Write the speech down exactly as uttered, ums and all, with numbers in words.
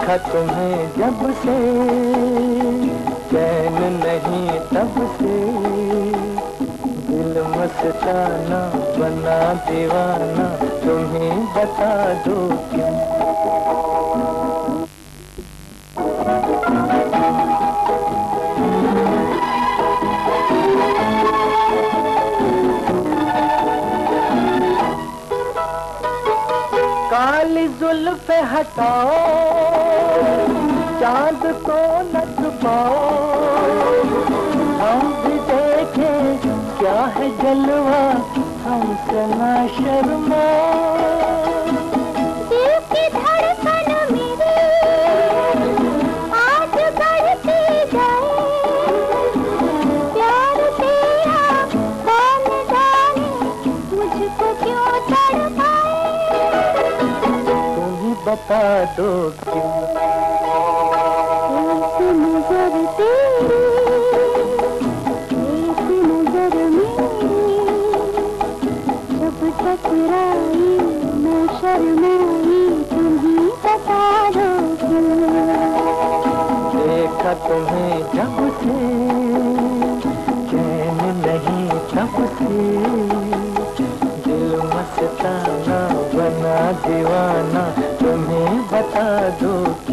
देखा तुम्हें जब से चैन नहीं तब से, दिल मस्ताना बना दीवाना, तुम्हें बता दो क्यों। काली जुल्फ हटाओ, चांद को न छुपाओ, हम भी देखें क्या है जलवा, हमसे ना शर्माओ। दिल की धड़कन मेरी आज बढ़ती जाए, प्यार तेरा कौन जाने मुझको क्यों तड़पाए। तुम ही बता दो क्यों। ऐसी नजर तेरी, ऐसी नजर मेरी, जब टकराई मैं शर्माई, तुम ही बता दो क्यों। देखा तुम्हें जब से चैन नहीं तब से, दिल मस्ताना बना दीवाना, तुम्हें बता दो।